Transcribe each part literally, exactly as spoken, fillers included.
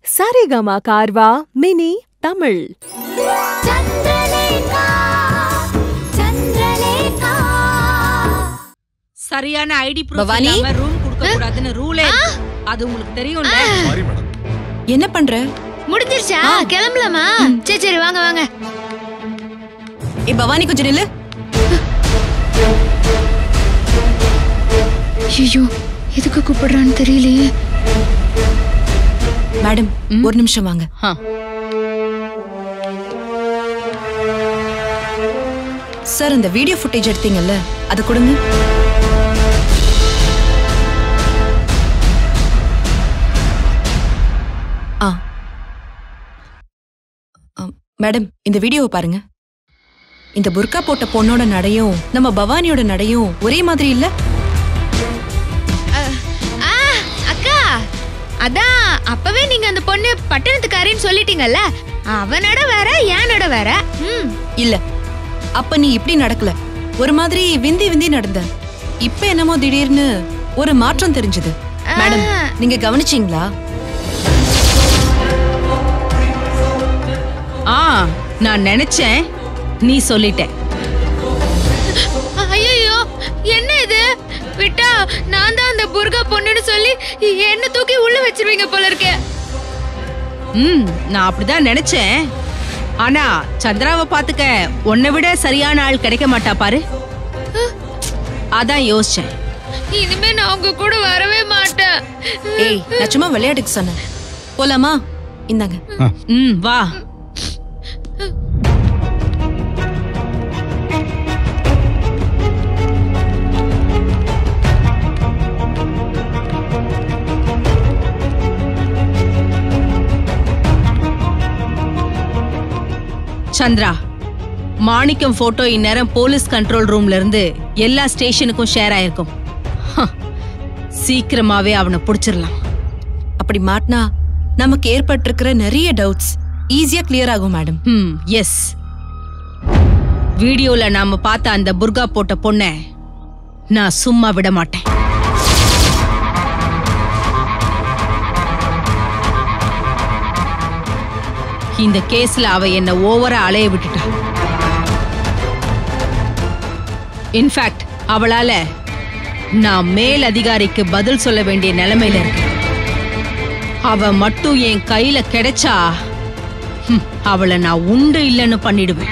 Saregama Carvaan mini Tamil. சரியான ID proof இல்லாம room கொடுக்க கூடாதுன்னு ரூலே. அது உங்களுக்கு தெரியும்ல. என்ன பண்ற? முடிஞ்சிருச்சா? கிளம்பலாமா? சரி சரி வாங்க வாங்க. ஏ பவானி கொஞ்சம் நில்லு. ஐயோ எதுக்கு கூப்பிடுறான்னு தெரியலையே. மேடம் ஒரு நிமிஷம் வாங்க. சார் இந்த வீடியோ ஃபுட்டேஜ் எடுத்தீங்கல்ல அது கொடுங்க. ஆ மேடம் இந்த வீடியோவை பாருங்க. இந்த புர்கா போட்ட பொண்ணோட நடையும் நம்ம பவானியோட நடையும் ஒரே மாதிரி இல்ல? அக்கா அதான் அப்பவே நீங்க அந்த பொண்ணு பட்டணத்துக்காரின்னு சொல்லிட்டீங்கல்ல. அவ நட வேற என் நட வேற. ம் இல்ல அப்ப நீ இப்படி நடக்கல, ஒரு மாதிரி விந்தி விந்தி நடந்த. இப்ப என்னமோ திடீர்னு ஒரு மாற்றம் தெரிஞ்சது. மேடம் நீங்க கவனிச்சீங்களா? ஆ நான் நினைச்சேன் நீ சொல்லிட்ட. ஐயோ என்ன இது? விட்டா நான் தான் அந்த புர்கா பொண்ணுன்னு சொல்லி என்ன தூக்கி உள்ள வச்சிருவீங்க போல இருக்கே. ம் நான் அப்படிதான் நினைச்சேன். ஆனா சந்திராவை பாத்துக்க உன்னை விட சரியான ஆள் கிடைக்க மாட்டா பாரு. அதான் யோசிச்சேன். இனிமே நான் உங்க கூட வரவே மாட்டேன். ஏய் நான் சும்மா விளையாட்டுக்கு சொன்னேன். போலாமா? இந்தாங்க. ம் வா. சந்திரா, மாணிக்கம் போட்டோ இந்நேரம் போலீஸ் கண்ட்ரோல் ரூம்ல இருந்து எல்லா ஸ்டேஷனுக்கும் ஷேர் ஆயிருக்கும். சீக்கிரமாவே அவனை பிடிச்சிடலாம். அப்படி மாட்டினா நமக்கு ஏற்பட்டிருக்கிற நிறைய டவுட்ஸ் ஈஸியா கிளியர் ஆகும் மேடம். ம் எஸ். வீடியோல நாம பார்த்த அந்த புர்கா போட்ட பொண்ணை நான் சும்மா விட மாட்டேன். இந்த கேஸ்ல அவ என்ன ஓவரா அலைய விட்டுட்டா. இன்ஃபேக்ட் அவளால நான் மேல் அதிகாரிக்கு பதில் சொல்ல வேண்டிய நிலைமையில இருக்கு. அவ மட்டும் என் கையில கிடைச்சா அவளை நான் உண்டு இல்லைன்னு பண்ணிடுவேன்.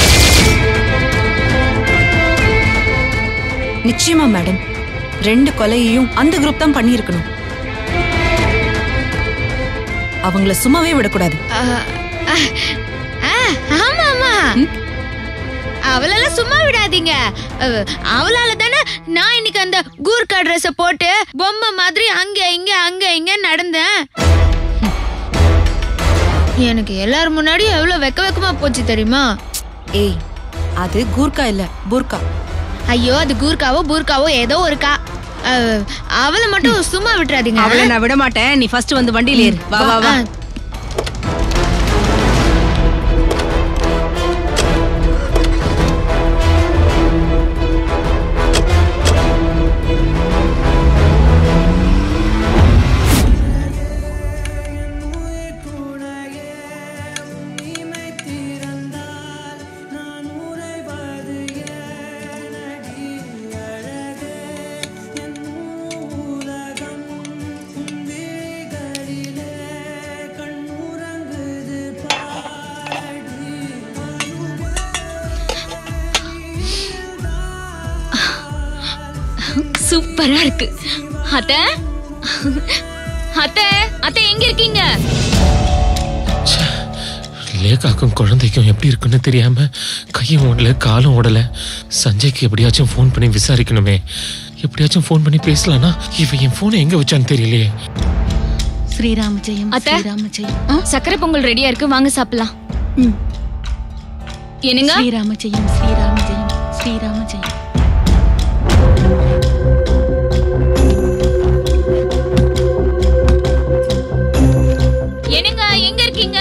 நிச்சயமா மேடம், ரெண்டு கொலையையும் அந்த குரூப் தான் பண்ணியிருக்கணும். அவங்கள சும்மாவே விடக்கூடாது. ஆமா ஆமா அவளெல்லாம் சும்மா விடாதீங்க. அவளால தானே நான் இன்னைக்கு அந்த கூர்க்கா ட்ரெஸ் போட்டு பொம்மை மாதிரி அங்க இங்க அங்க இங்க நடந்தேன். எனக்கு எல்லாரும் முன்னாடி எவ்வளவு வெக்க வெக்கமா போச்சு தெரியுமா? ஏய் அது கூர்க்கா இல்ல புர்கா. ஐயோ அது கூர்க்காவோ பூர்க்காவோ ஏதோ ஒருக்கா. அவளை மட்டும் சும்மா விட்டுறாதீங்க. அவளை நான் விட மாட்டேன். நீ ஃபர்ஸ்ட் வந்து வண்டியில ஏறு. வா வா வா. சூப்பரா இருக்கு. அத்தை அத்தை அத்தை எங்க இருக்கீங்க? லேகாக்கும் குழந்தைக்கும் எப்படி இருக்குன்னு தெரியாம கையும் ஓடல காலும் ஓடல. சஞ்சய்க்கு எப்படியாச்சும் ஃபோன் பண்ணி விசாரிக்கணுமே. எப்படியாச்சும் ஃபோன் பண்ணி பேசலானா இவன் என் போனை எங்க வச்சான்னு தெரியலையே. ஸ்ரீராம ஜெயம் ஸ்ரீராம ஜெயம். சக்கரை பொங்கல் ரெடியா இருக்கு, வாங்க சாப்பிடலாம். என்னங்க? ஸ்ரீராம ஜெயம் ஸ்ரீராம ஜெயம் ஸ்ரீராம ஜெயம். என்னங்க எங்க இருக்கீங்க?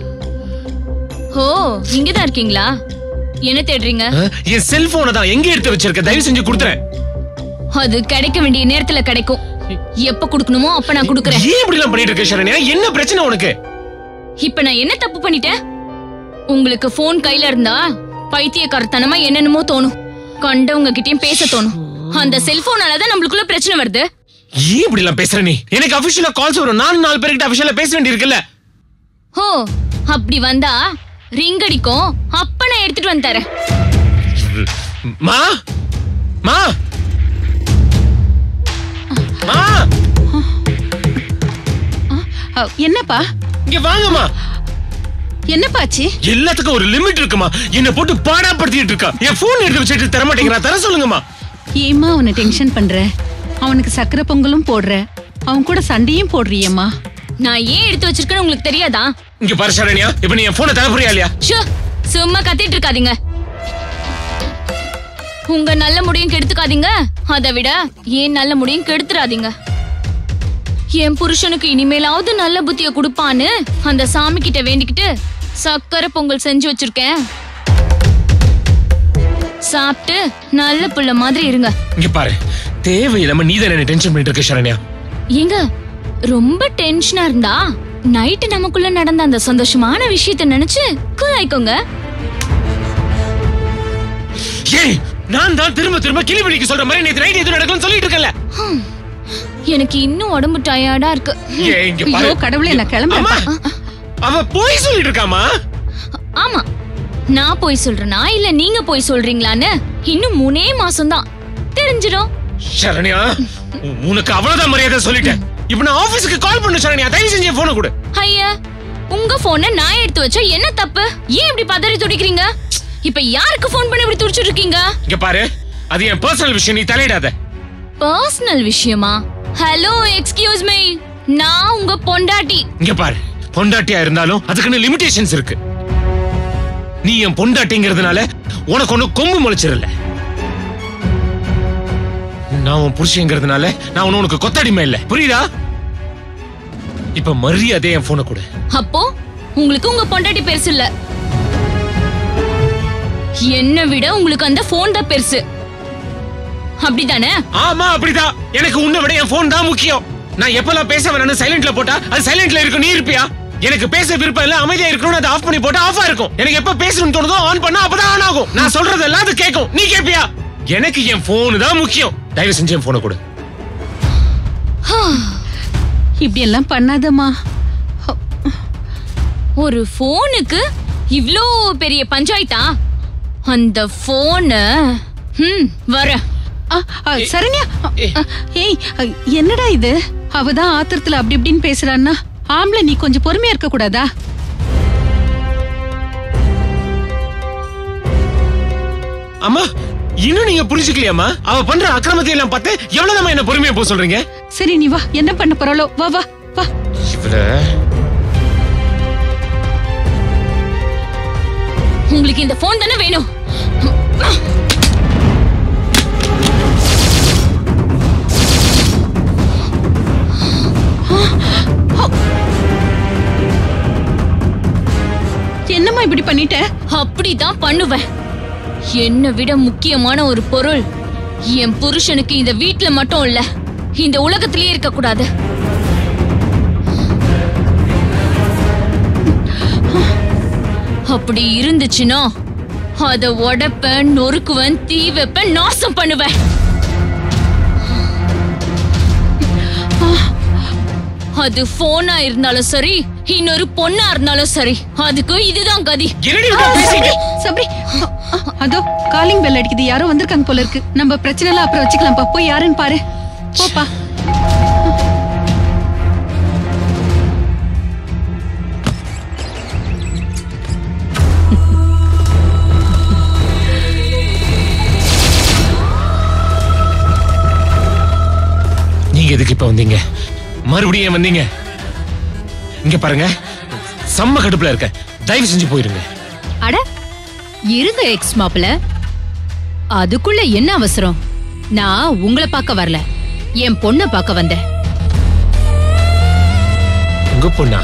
ஓ இங்கதான் இருக்கீங்களா? என்ன தேடுறீங்க? என் செல்போனை தான் எங்க எடுத்து வச்சிருக்க, தயவு செஞ்சு கொடுத்துறேன். அது கிடைக்க வேண்டிய நேரத்துல கிடைக்கும். எப்ப குடுக்கணுமோ அப்ப நான் குடுக்கறேன். ஏன் இப்படி எல்லாம் பண்ணிட்டு இருக்க சரண்யா? என்ன பிரச்சனை உனக்கு? இப்ப நான் என்ன தப்பு பண்ணிட்டேன்? உங்களுக்கு போன் கையில இருந்தா பைத்தியக்காரத்தனமா என்னென்னமோ தோணும். கண்டவங்க கிட்டயும் பேச தோணும். அந்த செல்போனாலதான் நம்மளுக்குள்ள பிரச்சனை வருது. ஏன் இப்படி எல்லாம் பேசுற நீ? எனக்கு அபிஷியலா கால்ஸ் வரும். நான் நாலு பேர்கிட்ட அபிஷியலா பேச வேண்டி இருக்குல்ல. ஓ, அப்படி வந்தா ரிங் அடிக்கும். அப்ப நான் எடுத்துட்டு வந்து தரேன். மா மா மா என்னப்பா? இங்க வாங்கம்மா. என்னப்பாச்சு? எல்லாத்துக்கும் ஒரு லிமிட் இருக்குமா? என்ன போட்டு பாடாப்படுத்திட்டு இருக்கா. என் போன் எடுத்து வச்சிட்டு தர மாட்டேங்கிறா. தர சொல்லுங்கம்மா. ஏமா அவனை டென்ஷன் பண்ற? அவனுக்கு சக்கரை பொங்கலும் போடுற, அவன் கூட சண்டையும் போடுறியம்மா. நான் ஏன் எடுத்து வச்சிருக்கேன்னு உங்களுக்கு தெரியாதா? இங்க பாரு சரண்யா, இப்ப நீ என் போனை தர போறியா இல்லையா? ஷோ, சும்மா கத்திட்டு இருக்காதீங்க. உங்க நல்ல முடியும் கெடுத்துக்காதீங்க. அதை விட ஏன் நல்ல முடியும் கெடுத்துறாதீங்க. என் புருஷனுக்கு இனிமேலாவது நல்ல புத்திய கொடுப்பான்னு அந்த சாமி கிட்ட வேண்டிக்கிட்டு சக்கரை பொங்கல் செஞ்சு வச்சிருக்கேன். சாப்பிட்டு நல்ல புள்ள மாதிரி இருங்க. இங்க பாரு, தேவையில்லாம நீ தான் என்ன டென்ஷன் பண்ணிட்டு இருக்க சரண்யா. ஏங்க, ரொம்ப டென்ஷனா இருந்தா நைட்டு நமக்குள்ள நடந்த அந்த சந்தோஷமான விஷயத்தை நினைச்சு கூலாய்க்கோங்க. ஏய், நான் தான் திரும்ப திரும்ப கிளிபிடிக்கு சொல்ற மாதிரி நேத்து நைட் எது நடக்கும்னு சொல்லிட்டு இருக்கல. எனக்கு இன்னும் உடம்பு டயர்டா இருக்கு. ஏய், இங்க பாரு. ஐயோ கடவுளே, நான் கிளம்புறேன். அவ போய் சொல்லிட்டு இருக்காமா? ஆமா, நான் போய் சொல்றேனா இல்ல நீங்க போய் சொல்றீங்களான்னு இன்னும் மூணே மாசம் தான் தெரிஞ்சிடும். சரண்யா, உனக்கு அவ்வளவுதான் மரியாதை சொல்லிட்டேன். இப்ப நான் ஆபீஸ்க்கு கால் பண்ணு சரண்யா. தயவு செஞ்சு என் போனை கொடு. ஐயா, உங்க போனை நான் எடுத்து வச்சா என்ன தப்பு? ஏன் இப்படி பதறி துடிக்கிறீங்க? இப்ப யாருக்கு போன் பண்ணி இப்படி துடிச்சிட்டு இருக்கீங்க? இங்க பாரு, அது என் பர்சனல் விஷயம். நீ தலையிடாத. பர்சனல் விஷயமா? ஹலோ, எக்ஸ்கியூஸ் மீ, நான் உங்க பொண்டாட்டி. இங்க பாரு, பொண்டாட்டியா இருந்தாலும் அதுக்குன்னு லிமிடேஷன்ஸ் இருக்கு. நீ என் பொண்டாட்டிங்கிறதுனால உனக்கு ஒண்ணு கொம்பு முளைச்சிடல. நான் உன் புருஷங்கிறதுனால நான் ஒண்ணு உனக்கு கொத்தடிமை இல்ல. புரியுதா? இப்ப மரியாதை என் போனை கொடு. அப்போ உங்களுக்கு உங்க பொண்டாட்டி பெருசு இல்ல, என்ன விட உங்களுக்கு அந்த போன் தான் பெருசு. அப்படிதானே? ஆமா, அப்படிதான். எனக்கு உன்னை விட என் போன் தான் முக்கியம். நான் எப்பெல்லாம் பேச வேணும்னு சைலண்ட்ல போட்டா அது சைலண்ட்ல இருக்கும். நீ இருப்பியா? எனக்கு பேச விருப்பம் இல்ல, அமைதியா இருக்கணும்னு அதை ஆஃப் பண்ணி போட்டா ஆஃபா இருக்கும். எனக்கு எப்ப பேசணும்னு தோணுதோ ஆன் பண்ணா அப்பதான் ஆன் ஆகும். நான் சொல்றதெல்லாம் அது கேட்கும். நீ கேட்பியா? எனக்கு என் போன் தான் முக்கியம். தயவு செஞ்சு என் போனை கொடு. இப்படி எல்லாம் பண்ணாதம்மா. ஒரு போனுக்கு இவ்ளோ பெரிய பஞ்சாயத்தா? அந்த போன வர சரண்யா, ஏய் என்னடா இது? அவதான் ஆத்திரத்துல அப்படி இப்படின்னு பேசுறான்னா ஆம்பளை நீ கொஞ்சம் பொறுமையா இருக்க கூடாதா? அம்மா, இன்னும் நீங்க புரிஞ்சுக்கலையாமா? அவ பண்ற அக்கிரமத்தை எல்லாம் பார்த்து எவ்வளவுதான் என்ன பொறுமையா போக சொல்றீங்க? சரி, நீ வா, என்ன பண்ண போறாளோ வா வா வா. உங்களுக்கு இந்த போன் தானே வேணும்? என்னம்மா இப்படி பண்ணிட்ட? அப்படிதான் பண்ணுவேன். என்னை விட முக்கியமான ஒரு பொருள் என் புருஷனுக்கு இந்த வீட்டுல மட்டும் இல்ல, இந்த உலகத்திலேயே இருக்க கூடாது. அப்படி இருந்துச்சுன்னா அத உடைப்பேன், நொறுக்குவேன், தீ வைப்பேன், நாசம் பண்ணுவேன். அது போனா இருந்தாலும் சரி, இன்னொரு பொண்ணா இருந்தாலும் சரி, அதுக்கு இதுதான் கதி. சப்ரி, அதோ காலிங் பெல் அடிக்குது. யாரோ வந்திருக்காங்க போல இருக்கு. நம்ம பிரச்சனை எல்லாம் அப்புறம் வச்சுக்கலாம். போய் யாருன்னு பாரு. போப்பா. நீங்க எதுக்கு இப்ப வந்தீங்க? மறுபடியும் வந்தீங்க? இங்க பாருங்க, செம்ம கடுப்புல இருக்க. தயவு செஞ்சு போயிருங்க. அட இருங்க எக்ஸ் மாப்பிள்ள, அதுக்குள்ள என்ன அவசரம்? நான் உங்களை பார்க்க வரல, என் பொண்ணை பார்க்க வந்தேன். உங்க பொண்ணா?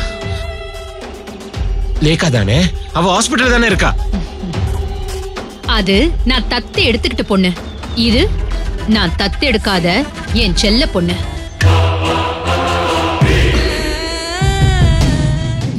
லேக்கா தானே? அவ ஹாஸ்பிடல் தானே இருக்கா? அது நான் தத்து எடுத்துக்கிட்ட பொண்ணு. இது நான் தத்து எடுக்காத என் செல்ல பொண்ணு.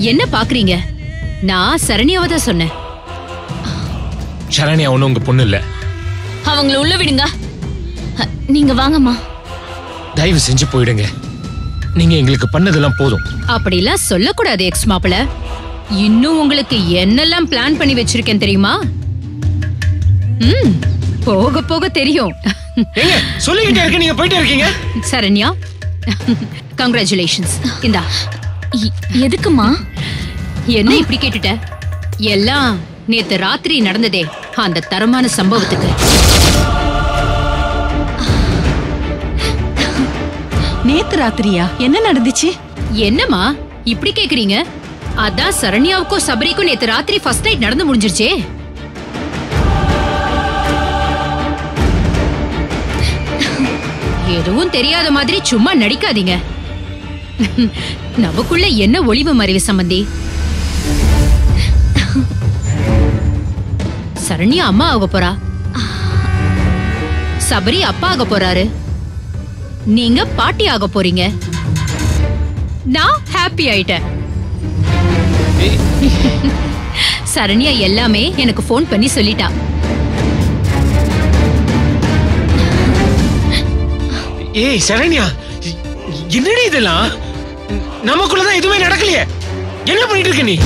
என்ன பாக்குறீங்க? நான் சரண்யாவை தான் சொன்னேன். சரண்யா ஒண்ணு உங்க பொண்ணு இல்ல. அவங்கள உள்ள விடுங்க. அ, நீங்க வாங்கம்மா. தயவு செஞ்சு போயிடுங்க. நீங்க எங்களுக்கு பண்ணதெல்லாம் போதும். அப்படிலாம் சொல்லக்கூடாது எக்ஸ் மாப்பிள. இன்னும் உங்களுக்கு என்னெல்லாம் பிளான் பண்ணி வச்சிருக்கேன் தெரியுமா? ம், போக போக தெரியும். ஏங்க சொல்லிக்கிட்டே இருக்க, நீங்க போயிட்டே இருக்கீங்க. சரண்யா, கங்க்ராச்சுலேஷன்ஸ். இந்தா. எ- எதுக்குமா? என்ன இப்படி கேட்டுட்ட? எல்லாம் நேத்து ராத்திரி நடந்ததே அந்த தரமான சம்பவத்துக்கு. நேத்து ராத்திரியா என்ன நடந்துச்சு? என்னம்மா இப்படி கேக்குறீங்க? அதான் சரண்யாவுக்கும் சபரிக்கும் நேத்து ராத்திரி ஃபர்ஸ்ட் நைட் நடந்து முடிஞ்சிருச்சே. எதுவும் தெரியாத மாதிரி சும்மா நடிக்காதீங்க. நமக்குள்ள என்ன ஒளிவு மறைவு சம்பந்தி? சரண்யா அம்மா ஆக போறா, சபரி அப்பா ஆக போறாரு, நீங்க பாட்டி ஆக போறீங்க. நான் ஹாப்பி ஆயிட்டேன். சரண்யா எல்லாமே எனக்கு ஃபோன் பண்ணி சொல்லிட்டா. ஏய் சரண்யா, என்னடி இதெல்லாம்? நமக்குள்ளதான் எதுவுமே நடக்கலையே. என்ன பண்ணிட்டு இருக்க நீ?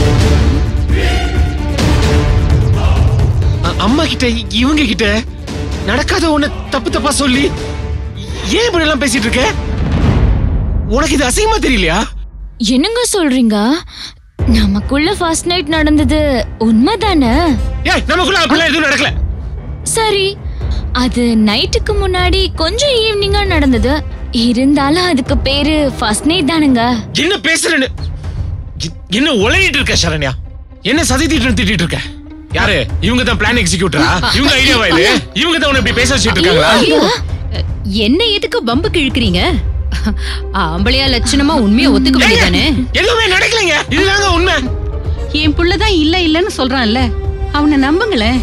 அ- அம்மா கிட்ட இவங்க கிட்ட நடக்காத ஒண்ணு தப்பு தப்பா சொல்லி ஏன் இப்படி எல்லாம் பேசிட்டு இருக்க? உனக்கு இது அசிங்கமா தெரியலையா? என்னங்க சொல்றீங்க? நமக்குள்ள ஃபர்ஸ்ட் நைட் நடந்தது உண்மைதானே? ஏய் நமக்குள்ள அப்படிலாம் எதுவும் நடக்கல. சரி, அது நைட்டுக்கு முன்னாடி கொஞ்சம் ஈவினிங்கா நடந்தது. இருந்தாலும் அதுக்கு பேரு ஃபர்ஸ்ட் நைட் தானுங்க. என்ன பேசுறேன்னு எ- என்ன உளறிட்டு இருக்க சரண்யா? என்ன சதித்திட்டு திட்டிட்டு இருக்க? யாரு இவங்க? தான் பிளான் எக்ஸிக்யூட்டரா? இவங்க ஐடியாவா இது? இவங்க தான் உன்னை இப்படி பேச வச்சிட்டு இருக்காங்களா? ஐயோ, என்ன எதுக்கு பம்புக்கு இழுக்கிறீங்க? ஆம்பளையா லட்சணமா உண்மையை ஒத்துக்க வேண்டியதானே? எதுவுமே நடக்கலைங்க. இதுதாங்க உண்மை. என் புள்ளதான் இல்ல இல்லன்னு சொல்றான்ல, அவனை நம்புங்களேன்.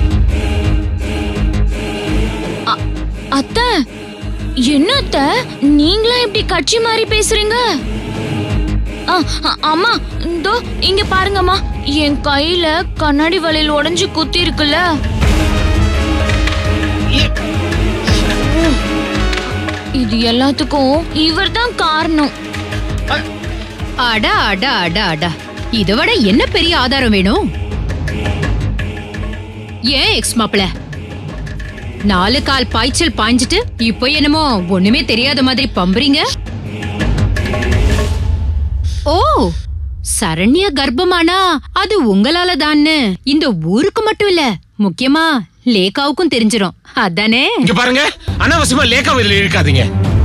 அத்தை, என்ன அத்தை நீங்களா இப்படி கட்சி மாதிரி பேசுறீங்க? ஆ, ஆ, அம்மா இதோ இங்க பாருங்கம்மா, என் கையில கண்ணாடி வளையல் உடைஞ்சு குத்தி இருக்குல்ல. இது எல்லாத்துக்கும் இவர்தான் காரணம். அடா அடா அடா அடா, இதை விட என்ன பெரிய ஆதாரம் வேணும்? ஏன் எக்ஸ் மாப்பிள நாலு கால் பாய்ச்சல் பாய்ஞ்சிட்டு இப்போ என்னமோ ஒண்ணுமே தெரியாத மாதிரி பம்புறீங்க? ஓ, சரண்யா கர்ப்பமானா அது உங்களால தான்னு இந்த ஊருக்கு மட்டும் இல்ல, முக்கியமா லேகாவுக்கும் தெரிஞ்சிரும். அதானே? இங்க பாருங்க, அனாவசியமா லேக்கா இதுல இருக்காதீங்க.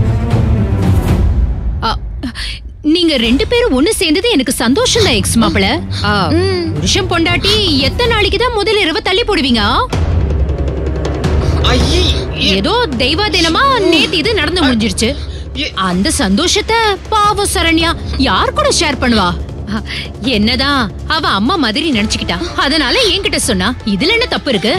அ, நீங்க ரெண்டு பேரும் ஒண்ணு சேர்ந்தது எனக்கு சந்தோஷம் தான் எக்ஸ் மாப்பிள. ஆ, புருஷன் பொண்டாட்டி எத்தனை நாளைக்கு தான் முதல் இரவு தள்ளி போடுவீங்க? ஏதோ தெய்வாதீனமா நேத்து இது நடந்து முடிஞ்சிருச்சு. அந்த சந்தோஷத்தை பாவம் சரண்யா யார் கூட ஷேர் பண்ணுவா? என்னதான் அவ அம்மா மாதிரி நினைச்சுக்கிட்டா, அதனால என்கிட்ட சொன்னா. இதுல என்ன தப்பு இருக்கு?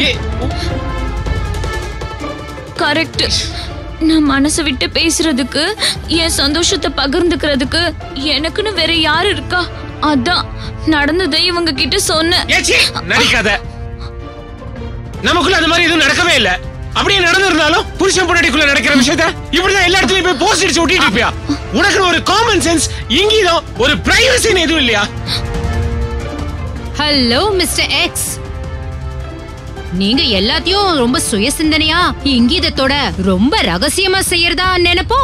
கரெக்ட். நான் மனசு விட்டு பேசுறதுக்கு, என் சந்தோஷத்தை பகிர்ந்துக்கிறதுக்கு எனக்குன்னு வேற யாரு இருக்கா? அதான் நடந்ததை இவங்க கிட்ட சொன்னேன். ஏச்சி, நடிக்காத. நமக்குள்ள அந்த மாதிரி எதுவும் நடக்கவே இல்ல. அப்படியே நடந்திருந்தாலும் புருஷன் பொண்டாட்டிக்குள்ள நடக்கிற விஷயத்த இப்படிதான் எல்லா இடத்துலயும் போய் போஸ்ட் அடிச்சு ஒட்டிட்டு இருப்பியா? உனக்கு ஒரு காமன் சென்ஸ், இங்கீதம், ஒரு பிரைவசின்னு எதுவும் இல்லையா? ஹலோ மிஸ்டர் எக்ஸ், நீங்க எல்லாத்தையும் ரொம்ப சுய சிந்தனையா இங்கீதத்தோட ரொம்ப ரகசியமா செய்யறதா நினைப்போ?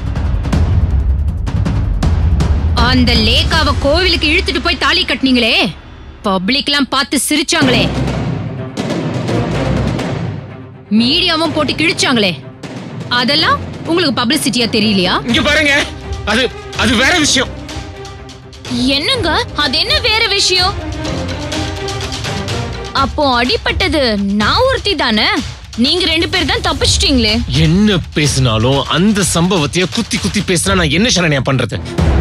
அந்த லேக்காவ கோவிலுக்கு இழுத்துட்டு போய் தாலி கட்டினீங்களே, பப்ளிக்லாம் பார்த்து சிரிச்சாங்களே, மீடியாவும் போட்டு கிழிச்சாங்களே, அதெல்லாம் உங்களுக்கு பப்ளிசிட்டியா தெரியலையா? இங்க பாருங்க, அது அது வேற விஷயம். என்னங்க அது என்ன வேற விஷயம்? அப்போ அடிபட்டது நான் ஒருத்தி தானே, நீங்க ரெண்டு பேர் தான் தப்பிச்சிட்டீங்களே. என்ன பேசினாலும் அந்த சம்பவத்தைய குத்தி குத்தி பேசினா நான் என்ன சரண்யா பண்றது?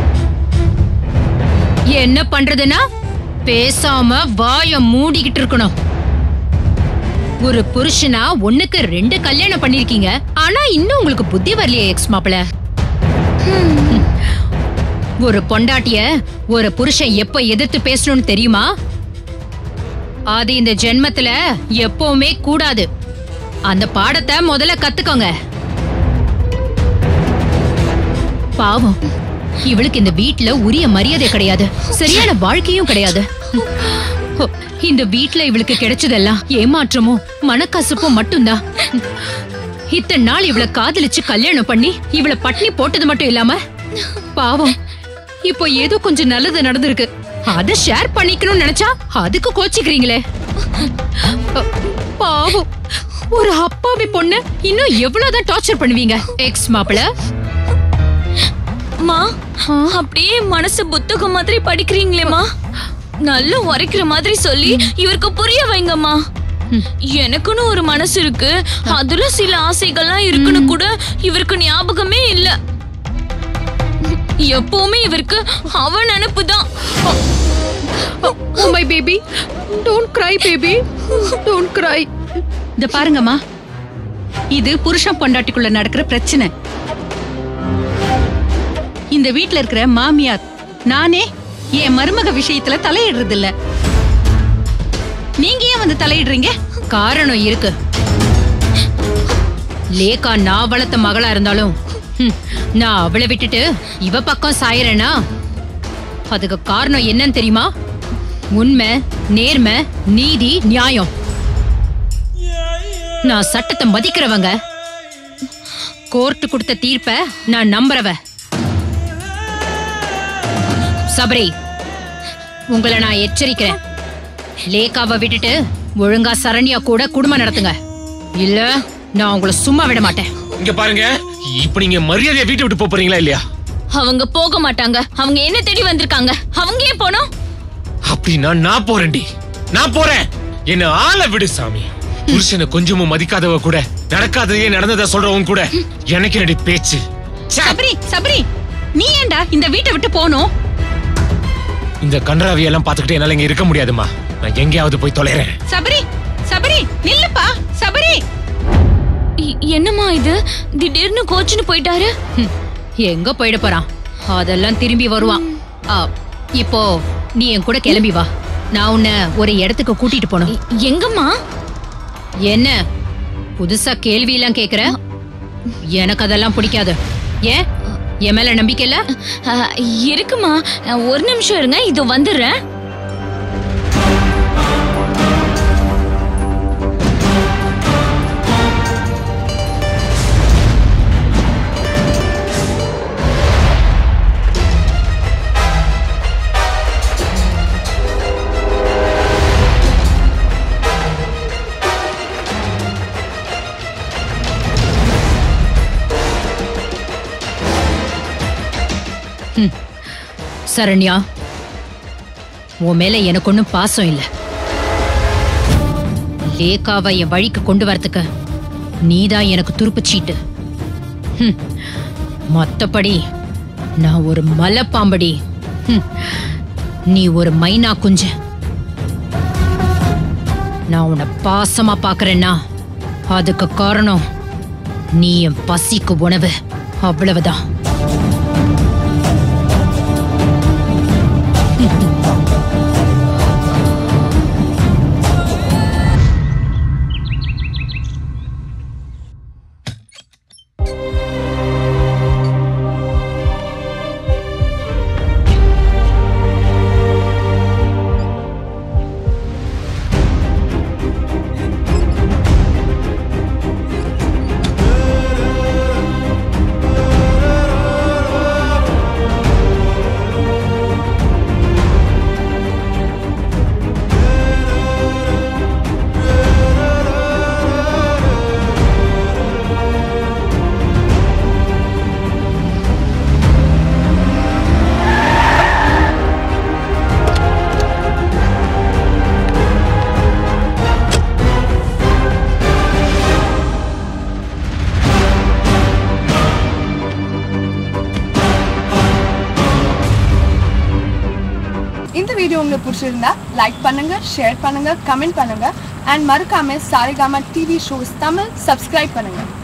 என்ன பண்றதுன்னா பேசாம வாய மூடிக்கிட்டு இருக்கணும். ஒரு புருஷனா ஒண்ணுக்கு ரெண்டு கல்யாணம் பண்ணிருக்கீங்க, ஆனா இன்னும் உங்களுக்கு புத்தி வரலையே எக்ஸ் மாப்பிள. ஒரு பொண்டாட்டிய ஒரு புருஷன் எப்ப எதிர்த்து பேசணும்னு தெரியுமா? அது இந்த ஜென்மத்துல எப்பவுமே கூடாது. அந்த பாடத்தை முதல்ல கத்துக்கோங்க. பாவம், இவளுக்கு இந்த வீட்ல உரிய மரியாதை கிடையாது, சரியான வாழ்க்கையும் கிடையாது. இந்த வீட்ல இவளுக்கு கிடைச்சதெல்லாம் ஏமாற்றமும் மனக்கசப்பும் மட்டும்தான். இத்தனை நாள் இவளை காதலிச்சு கல்யாணம் பண்ணி இவளை பட்னி போட்டது மட்டும் இல்லாம பாவம் இப்போ ஏதோ கொஞ்சம் நல்லது நடந்திருக்கு, அத ஷேர் பண்ணிக்கணும்னு நினைச்சா அதுக்கு கோச்சிக்கிறீங்களே. பாவம், ஒரு அப்பாவி பொண்ணு இன்னும் எவ்வளவுதான் டார்ச்சர் பண்ணுவீங்க? எக்ஸ் மாப்பிள மா, அப்படியே மனசு புத்தகம் மாதிரி படிக்கிறீங்களேமா. நல்லா உரைக்கிற மாதிரி சொல்லி இவருக்கு புரிய வைங்கம்மா. எனக்குன்னு ஒரு மனசு இருக்கு, அதுல சில ஆசைகள்லாம் இருக்குன்னு கூட இவருக்கு ஞாபகமே இல்ல. எப்பவுமே இவருக்கு அவ நினைப்புதான். Oh my baby, don't cry baby, don't cry. இத பாருங்கம்மா, இது புருஷன் பொண்டாட்டிக்குள்ள நடக்கிற பிரச்சனை. இந்த வீட்ல இருக்கிற மாமியார் நானே என் மருமக விஷயத்துல தலையிடுறது இல்ல. நீங்க ஏன் வந்து தலையிடுறீங்க? காரணம் இருக்கு. லேக்கா நான் வளர்த்த மகளா இருந்தாலும் நான் அவளை விட்டுட்டு இவ பக்கம் சாயறேனா அதுக்கு காரணம் என்னன்னு தெரியுமா? உண்மை, நேர்மை, நீதி, நியாயம். நான் சட்டத்தை மதிக்கிறவங்க. கோர்ட்டு கொடுத்த தீர்ப்ப நான் நம்புறவ. சபரி, உங்களை நான் எச்சரிக்கிறேன். லேக்காவை விட்டுட்டு ஒழுங்கா சரண்யா கூட குடும்பம் நடத்துங்க, இல்ல நான் உங்களை சும்மா விட மாட்டேன். இங்க பாருங்க, இப்ப நீங்க மரியாதையை வீட்டை விட்டு போறீங்களா இல்லையா? அவங்க போக மாட்டாங்க, அவங்க என்ன தேடி வந்திருக்காங்க. அவங்க ஏன் போனோம்? அப்படின்னா நான் போறேன்டி, நான் போறேன். என்ன ஆளை விடு சாமி. புருஷனை கொஞ்சமும் மதிக்காதவ கூட நடக்காததையே நடந்ததை சொல்றவங்க கூட எனக்கு என்னடி பேச்சு. சபரி, சபரி, நீ ஏண்டா இந்த வீட்டை விட்டு போனோம்? இந்த கன்றாவி எல்லாம் பாத்துக்கிட்டு என்னால இங்க இருக்க முடியாதுமா. நான் எங்கேயாவது போய் தொலைறேன். சபரி, சபரி, நில்லுப்பா. சபரி, என்னம்மா இது, திடீர்னு கோச்சுன்னு போயிட்டாரு? எங்க போயிட போறான்? அதெல்லாம் திரும்பி வருவான். இப்போ நீ என் கூட கிளம்பி வா, நான் உன்னை ஒரு இடத்துக்கு கூட்டிட்டு போனோம். எங்கம்மா? என்ன புதுசா கேள்வி எல்லாம் கேக்குற? எனக்கு அதெல்லாம் பிடிக்காது. ஏன் என் மேல நம்பிக்கை இல்ல? இருக்குமா, ஒரு நிமிஷம் இருங்க, இது வந்துடுறேன். சரண்யா, உன் மேல எனக்கு ஒன்னும் பாசம் இல்ல. லேக்காவை என் வழிக்கு கொண்டு வரதுக்கு நீதான் எனக்கு துருப்பு சீட்டு. மத்தபடி நான் ஒரு மலைப்பாம்படி, நீ ஒரு மைனா குஞ்சு. நான் உன்னை பாசமா பாக்குறேன்னா அதுக்கு காரணம் நீ என் பசிக்கு உணவு, அவ்வளவுதான். இந்த வீடியோ உங்களுக்கு பிடிச்சிருந்தா லைக் பண்ணுங்க, ஷேர் பண்ணுங்க, கமெண்ட் பண்ணுங்க, அண்ட் மறக்காம Saregama TV shows Tamil subscribe பண்ணுங்க.